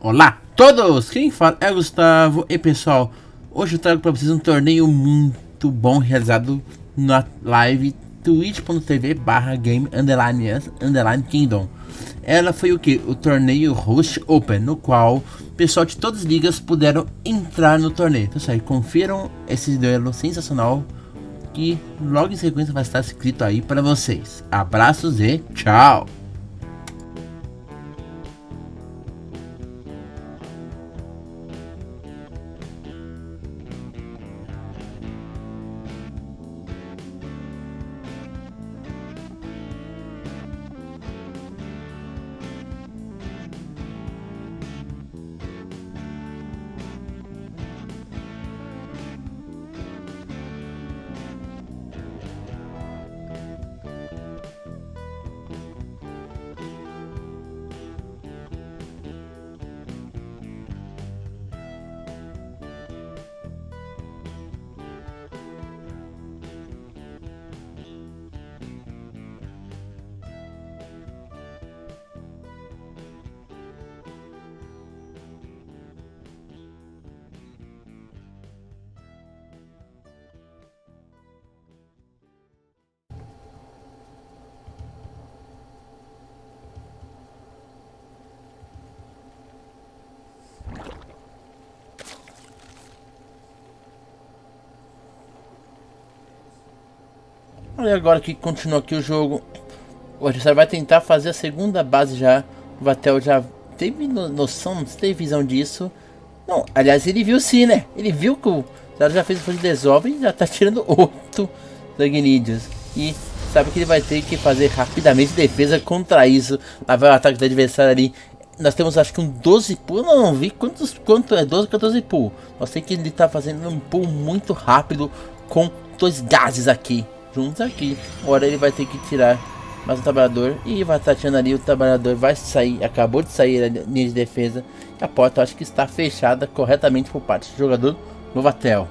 Olá todos, quem fala é o Gustavo. E pessoal, hoje eu trago para vocês um torneio muito bom realizado na live twitch.tv/game_kingdom. Ela foi o que? O torneio Host Open, no qual o pessoal de todas as ligas puderam entrar no torneio. Então isso aí, confiram esse duelo sensacional que logo em sequência vai estar escrito aí para vocês. Abraços e tchau! Olha agora que continua aqui o jogo. O adversário vai tentar fazer a segunda base já. O Vatel já teve noção, não teve visão disso. Não, aliás, ele viu sim, né? Ele viu que o Zara já fez o de desove e já tá tirando 8 Zagnídeos. E sabe que ele vai ter que fazer rapidamente defesa contra isso. Lá vai o ataque do adversário ali. Nós temos acho que um 12 pull. Não vi quanto é 12 ou 14 pull. Nós sei que ele tá fazendo um pull muito rápido com 2 gases aqui. Juntos aqui. Agora ele vai ter que tirar mais um trabalhador. E vai estar tirando ali. O trabalhador vai sair. Acabou de sair a linha de defesa. E a porta eu acho que está fechada corretamente por parte do jogador Novatel.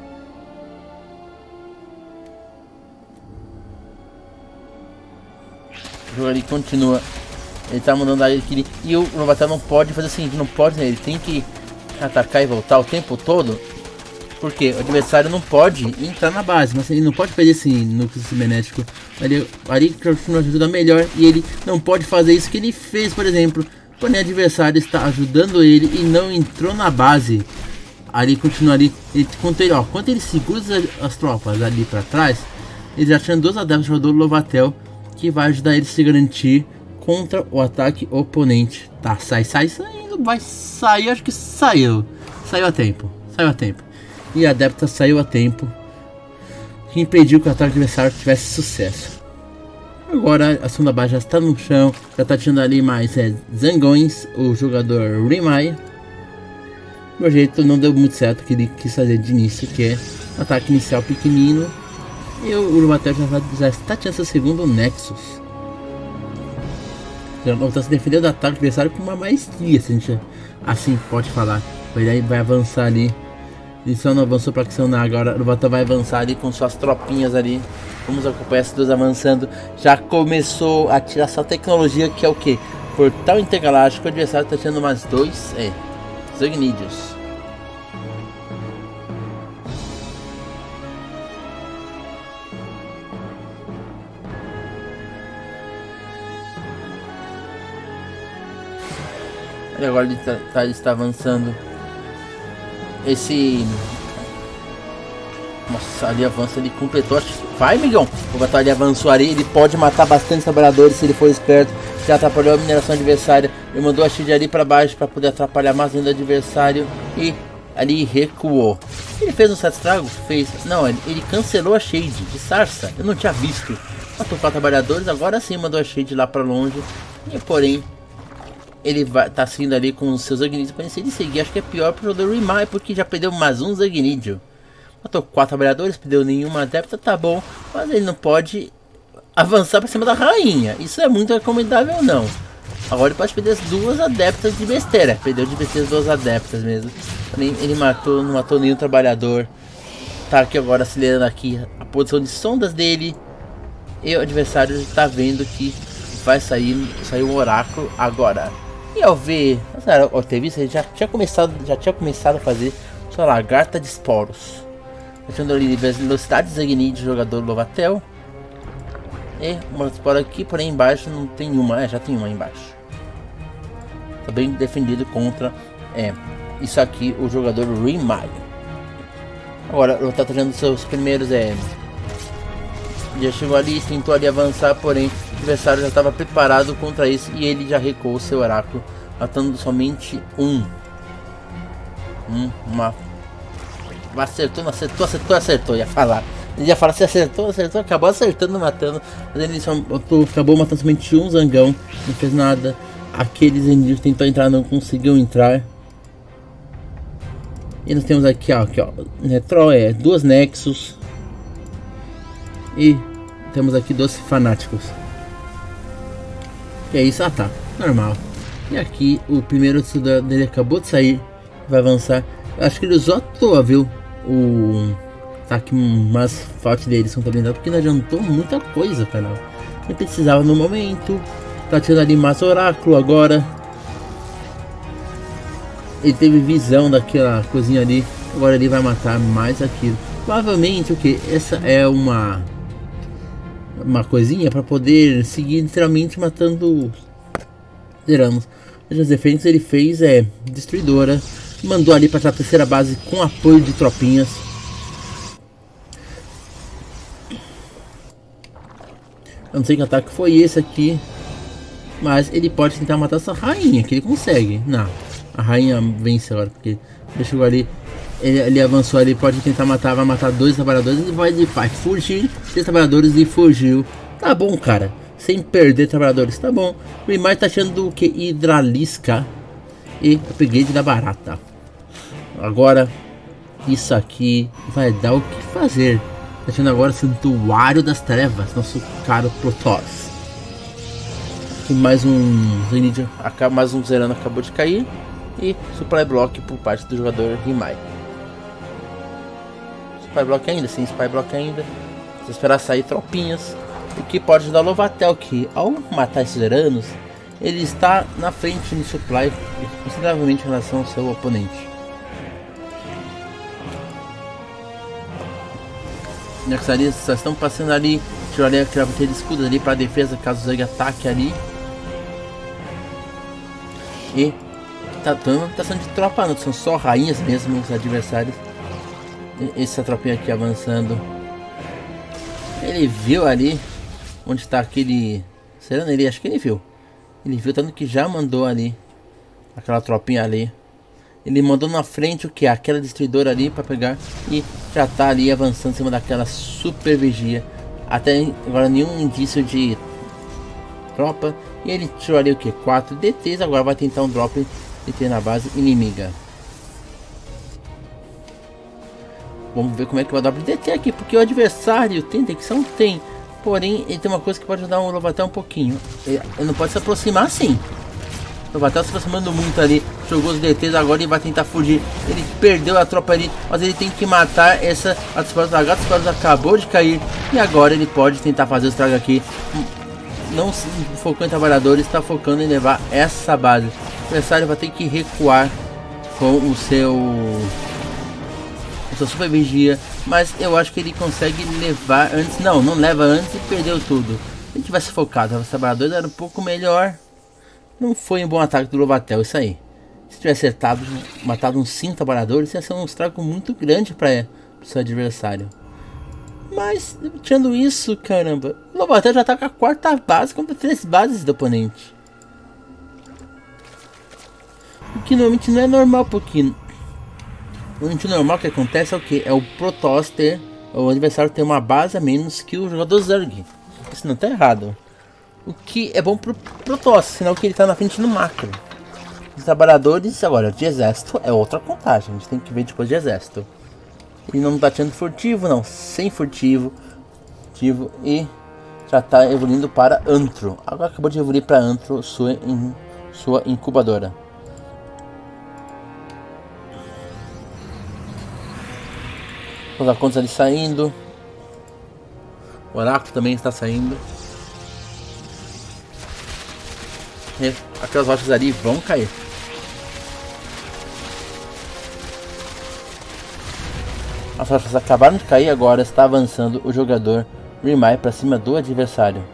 O jogo ali continua. Ele tá mandando aí aquele. E o Novatel não pode fazer assim. Não pode, né? Ele tem que atacar e voltar o tempo todo. Porque o adversário não pode entrar na base, mas ele não pode perder esse núcleo cibernético. Ali continua ajuda melhor e ele não pode fazer isso que ele fez, por exemplo, quando o adversário está ajudando ele e não entrou na base. Ali continua ali, quando ele segura as tropas ali para trás, ele já tinha 2 adeptos do jogador Lovatel que vai ajudar ele a se garantir contra o ataque oponente. Tá, saindo, vai sair, acho que saiu a tempo. E a adepta saiu a tempo, que impediu que o ataque adversário tivesse sucesso. Agora a segunda base já está no chão, já está tirando ali mais zangões, o jogador Rimai. Do jeito não deu muito certo o que ele quis fazer de início, que é ataque inicial pequenino. E o Urbatel já está tirando seu segundo Nexus. Já está se defendendo do ataque adversário com uma maestria, se a gente assim pode falar. Ele vai avançar ali. Ele só não avançou para acionar, agora o Vatel vai avançar ali com suas tropinhas ali. Vamos acompanhar esses dois avançando. Já começou a tirar essa tecnologia que é o que? Portal intergaláctico. O adversário está tirando mais 2 Zagnídeos. E agora ele está avançando. Nossa, ali avança, ele completou. Vai, migão! O Vatel ali avançou ali. Ele pode matar bastante trabalhadores se ele for esperto. Já atrapalhou a mineração adversária. Ele mandou a shield ali para baixo para poder atrapalhar mais ainda o adversário. E ali recuou. Ele fez um certo estrago? Fez. Não, ele cancelou a shade de Sarsa. Eu não tinha visto. Matou 4 trabalhadores. Agora sim mandou a shade lá para longe. E porém, ele tá seguindo ali com os seus Zagnídeos. Para ele seguir, acho que é pior pro jogador Rimai, porque já perdeu mais um Zagnídeo. Matou 4 trabalhadores, perdeu nenhuma adepta, tá bom. Mas ele não pode avançar para cima da rainha. Isso é muito recomendável, não. Agora ele pode perder as 2 adeptas de besteira. Perdeu de besteira as 2 adeptas mesmo. Ele não matou nenhum trabalhador. Tá aqui agora acelerando aqui a posição de sondas dele. E o adversário está vendo que vai sair um oráculo agora. E ao ver, ao ter visto, ele já tinha começado a fazer sua lagarta de esporos. Deixando ali velocidade Zagni de jogador Lovatel. E uma espora aqui, porém embaixo não tem uma, já tem uma embaixo. Tá bem defendido contra isso aqui, o jogador Rimai. Agora o tá trazendo seus primeiros já chegou ali, tentou ali avançar, porém o adversário já estava preparado contra isso e ele já recuou seu oráculo, matando somente acertou, ia falar. Ele ia falar se acertou, acabou acertando, matando. Mas ele só acabou matando somente um zangão, não fez nada. Aqueles inimigos tentou entrar, não conseguiu entrar. E nós temos aqui, ó, duas Nexus. E temos aqui 12 fanáticos. Que é isso? Ah tá, normal. E aqui o primeiro cidadão dele acabou de sair, vai avançar. Acho que ele usou à toa, viu? O ataque mais forte dele são blindado, porque não adiantou muita coisa, cara. Ele precisava no momento. Tá tirando ali mais oráculo agora. Ele teve visão daquela coisinha ali. Agora ele vai matar mais aquilo. Provavelmente o que? Essa é uma coisinha para poder seguir literalmente matando tiranos. As defesas ele fez destruidora. Mandou ali para a terceira base com apoio de tropinhas. Eu não sei que ataque foi esse aqui, mas ele pode tentar matar essa rainha, que ele consegue. Não, a rainha vence agora, porque ele chegou ali, ele avançou ali, pode tentar matar, vai matar 2 trabalhadores, ele vai fugir, 3 trabalhadores e fugiu. Tá bom, cara, sem perder trabalhadores, tá bom. O Rimai tá achando o que? Hidralisca e upgrade da barata. Agora, isso aqui vai dar o que fazer. Tá achando agora o Santuário das Trevas, nosso caro Protoss. Aqui mais um Zerano acabou de cair. E Supply Block por parte do jogador Rimai. Supply Block ainda, sim, Supply Block ainda. Se esperar sair tropinhas. O que pode ajudar o Lovatel, que ao matar esses Zeranos, ele está na frente no Supply consideravelmente em relação ao seu oponente. Nexaristas só estão passando ali. Tirou ali aquela bateria de escudo ali para defesa caso o Zerg ataque ali. E tá sendo de tropa, não são só rainhas mesmo os adversários. E essa tropinha aqui avançando. Ele viu ali onde está aquele Serano, ele acho que ele viu. Ele viu tanto que já mandou ali aquela tropinha ali. Ele mandou na frente o que? Aquela destruidora ali para pegar e já tá ali avançando em cima daquela super vigia. Até agora nenhum indício de tropa. E ele tirou ali o que? 4 DTs. Agora vai tentar um drop DT na base inimiga. Vamos ver como é que vai dar o DT aqui. Porque o adversário tem detecção? Tem. Porém, ele tem uma coisa que pode ajudar o Lovatel um pouquinho. Ele não pode se aproximar assim. O Lovatel se aproximando muito ali, jogou os DTs, agora ele vai tentar fugir. Ele perdeu a tropa ali, mas ele tem que matar essa. A lagarta acabou de cair e agora ele pode tentar fazer o estrago aqui. Não focando em trabalhadores, está focando em levar essa base. O adversário vai ter que recuar com o seu super vigia, mas eu acho que ele consegue levar antes. Não leva antes e perdeu tudo. Se ele tivesse focado os trabalhadores era um pouco melhor. Não foi um bom ataque do Lovatel, isso aí. Se tivesse acertado, matado uns 5 trabalhadores, ia ser um estrago muito grande para o seu adversário. Mas, tirando isso, caramba, o Lovatel já tá com a 4ª base contra 3 bases do oponente. O que normalmente não é normal, porque o normal que acontece é o que? É o Protoss ter, o adversário ter uma base a menos que o jogador Zerg. Isso não tá errado. O que é bom pro Protoss, senão que ele tá na frente no macro. Os trabalhadores agora de exército é outra contagem, a gente tem que ver depois de exército. Ele não tá tirando furtivo, não, sem furtivo. E já tá evoluindo para Antro. Agora acabou de evoluir para Antro, sua incubadora. Os acontos ali saindo. O oráculo também está saindo. E aquelas rochas ali vão cair. As rochas acabaram de cair, agora está avançando o jogador Rimai para cima do adversário.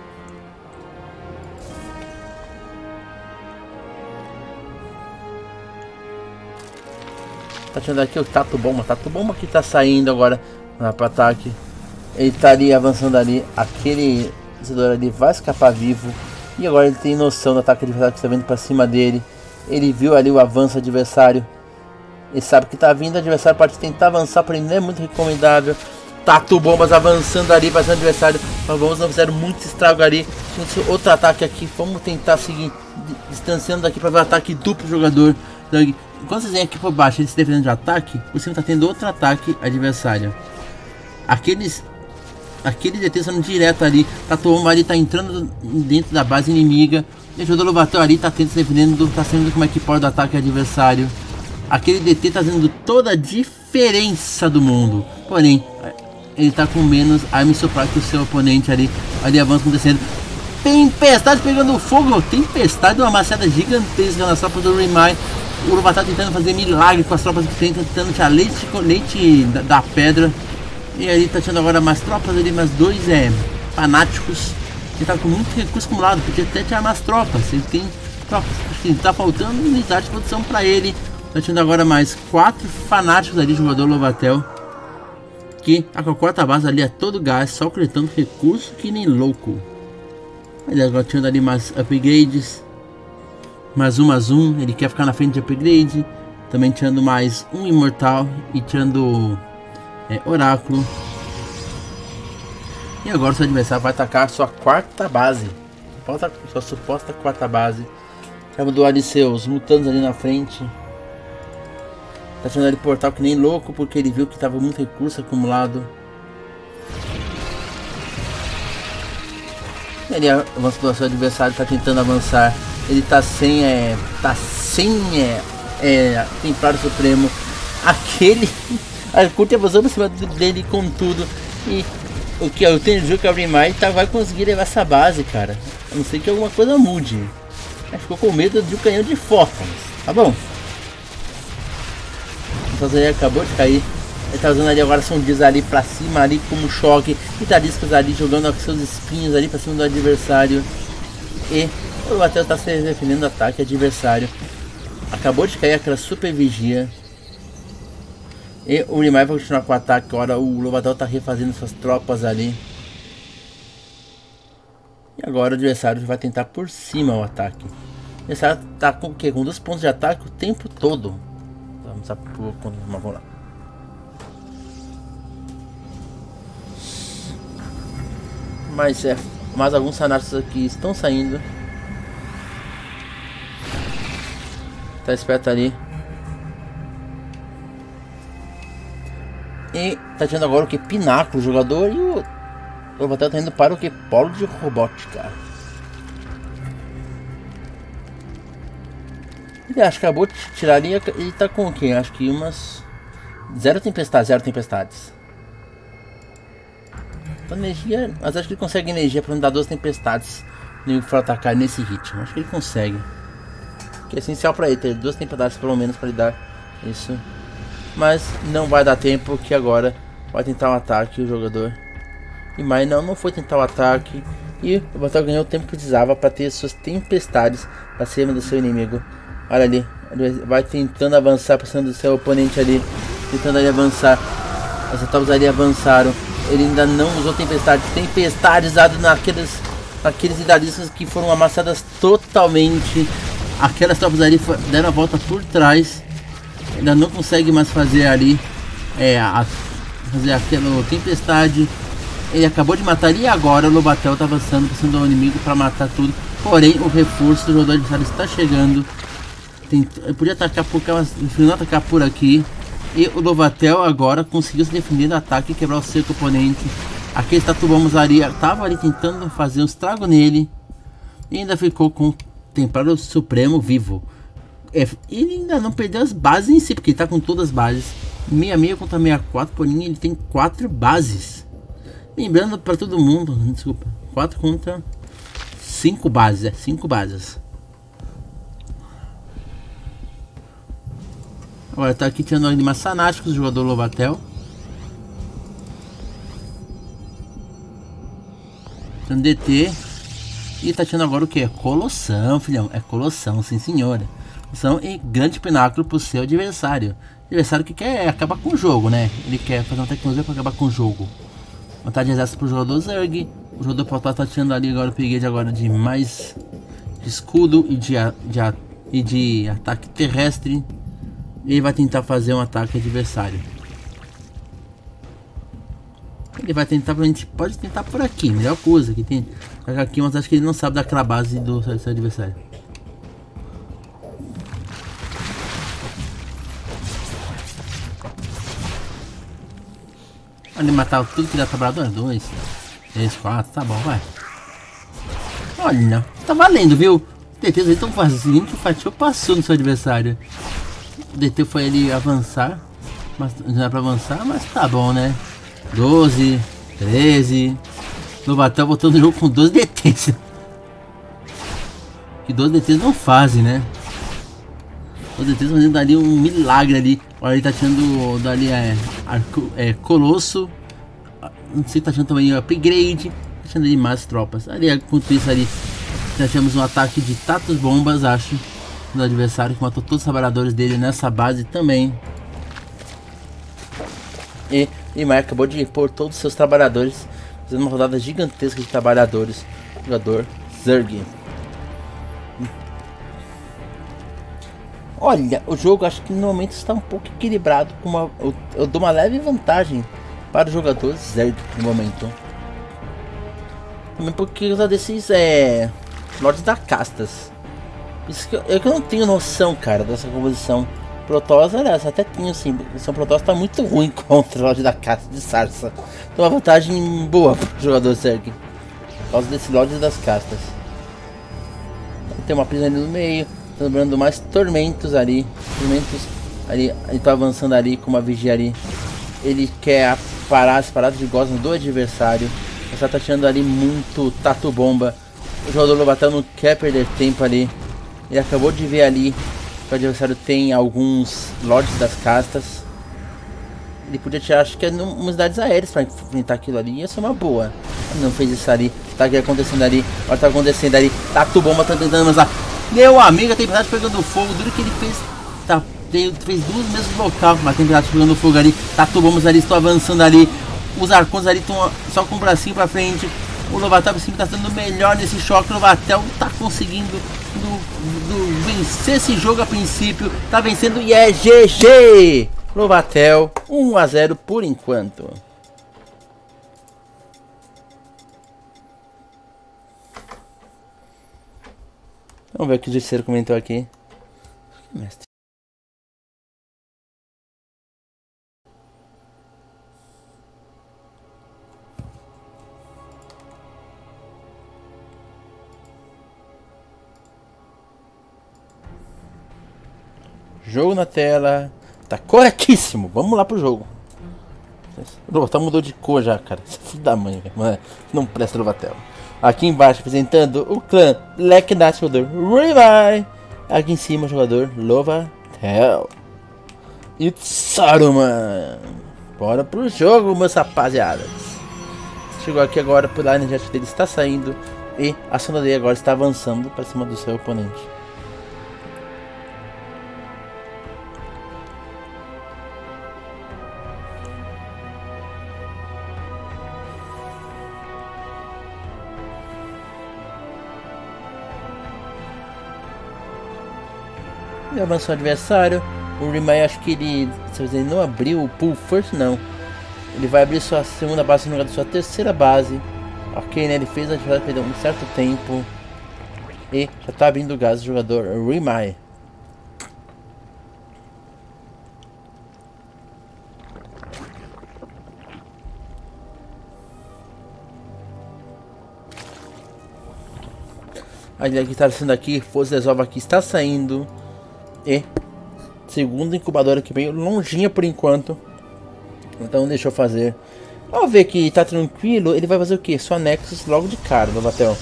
Tá tirando aqui o Tato Bomba que tá saindo agora para ataque. Ele tá ali avançando ali, aquele vencedor ali vai escapar vivo. E agora ele tem noção do ataque adversário que está vindo para cima dele. Ele viu ali o avanço adversário. Ele sabe que tá vindo, o adversário pode tentar avançar, porém não é muito recomendável. Tato Bombas avançando ali para cima do adversário. Os bombas não fizeram muito estrago ali. Outro ataque aqui, vamos tentar seguir distanciando daqui para ver o ataque duplo jogador. Enquanto vocês vêm aqui por baixo, ele se defendendo de ataque, por cima tá tendo outro ataque adversário. Aqueles DT estão direto ali. Tato Bomba ali tá entrando dentro da base inimiga. E o jogador bateu ali, tá tentando se defendendo, tá saindo como é que pode do ataque adversário. Aquele DT tá fazendo toda a diferença do mundo. Porém, ele tá com menos arma supply que o seu oponente ali. Ali avança acontecendo. Tempestade pegando fogo. Tempestade, uma maciada gigantesca nas tropas do Rimai. O Loba tá tentando fazer milagre com as tropas que tem, tentando tirar leite da pedra. E aí tá tirando agora mais tropas ali, mais dois fanáticos. Ele tá com muito recurso acumulado, podia até tirar mais tropas. Ele tem tropas, acho que tá faltando unidade de produção pra ele. Tá tirando agora mais 4 fanáticos ali, jogador Lovatel. Que a quarta base ali é todo gás, só coletando recurso que nem louco. Ele agora tirando ali mais upgrades. Mais um, ele quer ficar na frente de upgrade. Também tirando mais um imortal e tirando oráculo. E agora o seu adversário vai atacar a sua quarta base. Sua suposta quarta base. Já mudou ali seus mutanos ali na frente. Tá tirando ali portal que nem louco, porque ele viu que tava muito recurso acumulado. Ele avança do seu adversário, tá tentando avançar. Ele tá sem Templário Supremo. Aquele a Kurt avançou por cima dele com tudo. E o que eu tenho que o Rimai vai conseguir levar essa base, cara. A não ser que alguma coisa mude. Mas ficou com medo de um canhão de fósforos. Tá bom. Então ele acabou de cair. Ele tá usando ali agora sondias ali pra cima, ali como choque. E Taliscas ali jogando com seus espinhos ali pra cima do adversário. E o Lovatel tá se defendendo do ataque adversário. Acabou de cair aquela super vigia. E o Rimai vai continuar com o ataque. Agora o Lovatel tá refazendo suas tropas ali. E agora o adversário vai tentar por cima o ataque. O adversário tá com o quê? Com 2 pontos de ataque o tempo todo. Vamos lá. Mas alguns cenários aqui estão saindo. Tá esperto ali. E tá tirando agora o que? Pináculo, jogador. E o Lovatel tá indo para o que? Polo de robótica. Ele acho que acabou de tirar ali. Ele tá com o que? Acho que umas 0 tempestades. Então, energia. Mas acho que ele consegue energia para não dar 2 tempestades. Nem for atacar nesse ritmo. Acho que ele consegue. Que é essencial para ele ter 2 tempestades pelo menos para ele dar isso. Mas não vai dar tempo, que agora vai tentar um ataque o jogador. E mas não foi tentar o ataque. E o Lovatel ganhou o tempo que precisava para ter suas tempestades para cima do seu inimigo. Olha ali, ele vai tentando avançar para cima do seu oponente ali. Tentando ali avançar. As tropas ali avançaram. Ele ainda não usou tempestade. Tempestade usado naqueles idadistas que foram amassadas totalmente. Aquelas tropas ali deram a volta por trás. Ainda não consegue mais fazer ali fazer aquela tempestade. Ele acabou de matar e agora o Lovatel tá avançando para cima do inimigo para matar tudo. Porém o reforço do jogador adversário está chegando. Ele podia atacar por cá, mas não atacar por aqui. E o Lovatel agora conseguiu se defender do ataque e quebrar o seu oponente. Aquele Tatubombas ali tava ali tentando fazer um estrago nele. E ainda ficou com o Templário Supremo vivo. Ele ainda não perdeu as bases em si, porque ele tá com todas as bases. 66 contra 64, porém ele tem 4 bases. Lembrando para todo mundo, desculpa, 4 contra 5 bases, 5 bases. Agora tá aqui tirando animais fanáticos, o jogador Lovatel. Tirando DT. E tá tirando agora o que? Colossão, filhão. É Colossão, sim senhora. Colossão e grande pináculo pro seu adversário. O adversário que quer acabar com o jogo, né? Ele quer fazer uma tecnologia para acabar com o jogo. Vantagem de exército pro jogador Zerg. O jogador Protoss tá tirando ali agora o upgrade agora de mais de escudo e de ataque terrestre. E ele vai tentar fazer um ataque adversário. Ele vai tentar, a gente pode tentar por aqui, melhor coisa que tem aqui, mas acho que ele não sabe daquela base do seu adversário. Ele matar tudo que dá trabalhador, 2, 3, 4, tá bom, vai. Olha, tá valendo, viu? DT aí tão fazendo que o fatiou passou no seu adversário. O DT foi ali avançar, mas não é pra avançar, mas tá bom, né? 12, 13. Lovatel voltando no jogo com 12 DTs. Que 12 DTs não fazem, né? 12 DTs fazendo ali um milagre ali. Olha, ele tá tirando dali Colosso. Não sei se tá tirando também upgrade. Tá tirando ali mais tropas. Ali, enquanto isso ali, já temos um ataque de Tatos Bombas, acho. Do adversário que matou todos os trabalhadores dele nessa base também. E Rimai acabou de pôr todos os seus trabalhadores, fazendo uma rodada gigantesca de trabalhadores. Jogador Zerg. Olha, o jogo acho que no momento está um pouco equilibrado. Eu dou uma leve vantagem para o jogador Zerg no momento. Também porque usa desses Lords da Castas. Isso que eu não tenho noção, cara, dessa composição. Protoss, aliás, até tinha sim. O Protoss tá muito ruim contra o Lorde da Casta de Sarsa. Então uma vantagem boa pro jogador Zerg. Por causa desse Lorde das Castas. Tem uma prisão ali no meio. Tá lembrando mais tormentos ali. Tormentos ali. Ele tá avançando ali com uma vigia ali. Ele quer parar as paradas de Gosma do adversário. Ele tá tirando ali muito Tatu Bomba. O jogador Lovatel não quer perder tempo ali. Ele acabou de ver ali que o adversário tem alguns Lords das Castas. Ele podia tirar, acho que umas unidades aéreas para enfrentar aquilo ali. Ia ser uma boa. Ele não fez isso ali. Tá acontecendo ali. Olha, tá acontecendo ali. Tatu Bomba tá tentando lançar. Meu amigo, a tempestade pegando fogo. Duro que ele fez. Tá, fez duas no mesmo local. Mas a tempestade pegando fogo ali. Tatu Bombas ali. Estou avançando ali. Os arcões ali estão só com o bracinho pra frente. O Lovatel está sendo melhor nesse choque. O Lovatel está conseguindo vencer esse jogo a princípio. Está vencendo e é GG! Lovatel 1 a 0 por enquanto. Vamos ver o que o Justiceiro comentou aqui. Mestre. Jogo na tela. Tá corretíssimo. Vamos lá pro jogo. O Lovatel mudou de cor já, cara. Filho da mãe, velho. Não presta Lovatel. Aqui embaixo apresentando o clã Leknath, jogador Rimai. Aqui em cima o jogador Lovatel. E Saruman. Bora pro jogo, meus rapaziadas. Chegou aqui agora, por lá a energia dele está saindo. E a sonda dele agora está avançando para cima do seu oponente. Ele avançou o adversário. O Rimai, acho que ele não abriu o pull first, não. Ele vai abrir sua segunda base no lugar da sua terceira base. Ok, né? Ele fez a jogada, perdeu um certo tempo. E já tá abrindo o gás do jogador Rimai. A ilha que está sendo aqui, força resolve aqui, está saindo. E segunda incubadora aqui meio longinha por enquanto. Então deixa eu fazer. Ao ver que tá tranquilo, ele vai fazer o que? Só Nexus logo de cara, Lovatel.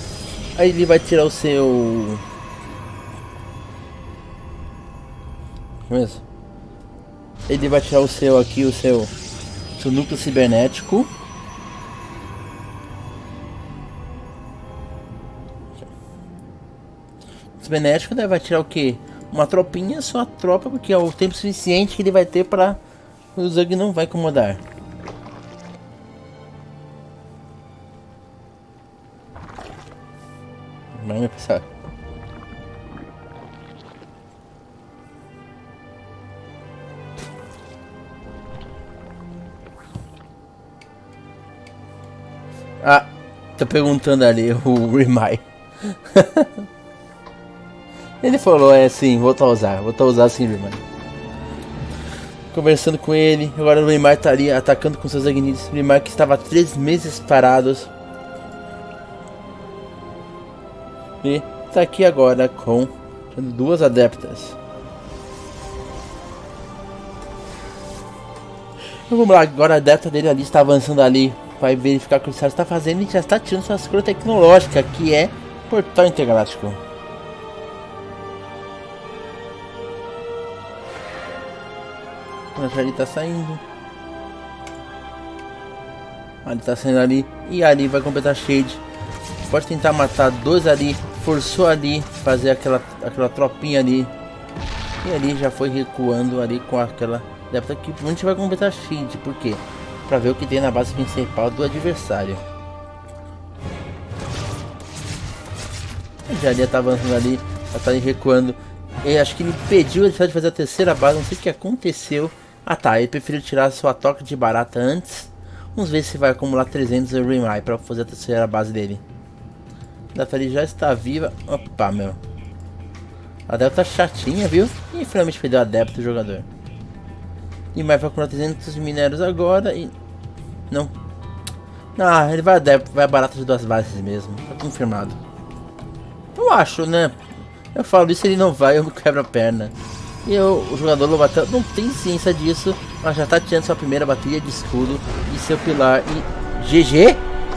Aí ele vai tirar o seu mesmo. Ele vai tirar o seu aqui, o seu núcleo cibernético. Cibernético, né? Vai tirar o que? Uma tropinha, só a tropa, porque é o tempo suficiente que ele vai ter para o Zug não vai incomodar. Vamos pensar. Ah, tô perguntando ali o Remai. Ele falou, sim, vou usar sim, Remai. Conversando com ele, agora o Remai tá ali atacando com seus Agnites. O Remai que estava há 3 meses parados. E tá aqui agora com 2 adeptas. Então, vamos lá, agora a adepta dele ali está avançando ali. Vai verificar o que o Cristal está fazendo e já está tirando sua escolha tecnológica, que é Portal Intergaláctico. Ali está saindo. Ali está saindo ali. E ali vai completar Shade. Pode tentar matar 2 ali. Forçou ali, fazer aquela tropinha ali. E ali já foi recuando ali com aquela adepta que a gente vai completar Shade. Por quê? Pra ver o que tem na base principal do adversário. Já tá avançando ali, já tá ali recuando. Eu acho que ele pediu de fazer a terceira base, não sei o que aconteceu. Ah tá, ele preferiu tirar a sua toca de barata antes. Vamos ver se vai acumular 300 Remai pra fazer a terceira base dele. A Daphne já está viva. Opa, meu. A Delta tá chatinha, viu? E finalmente perdeu a adepto do jogador. E mais vai acumular 300 minérios agora e... Não. Ah, ele vai adepto, vai a barata de 2 bases mesmo. Tá confirmado. Eu acho, né? Eu falo isso, ele não vai, eu quebro a perna. E o jogador Lobatão não tem ciência disso, mas já tá tirando sua primeira bateria de escudo e seu pilar e... GG?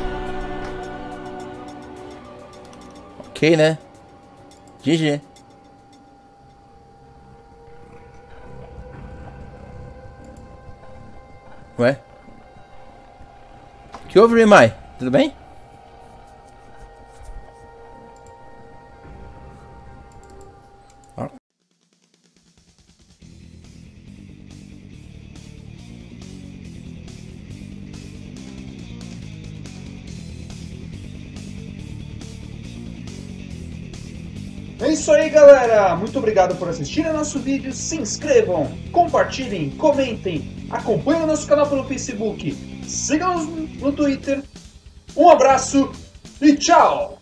Ok, né? GG. Ué? Que houve, Remai? Tudo bem? É isso aí, galera! Muito obrigado por assistirem nosso vídeo. Se inscrevam, compartilhem, comentem, acompanhem o nosso canal pelo Facebook, sigam-nos no Twitter. Um abraço e tchau!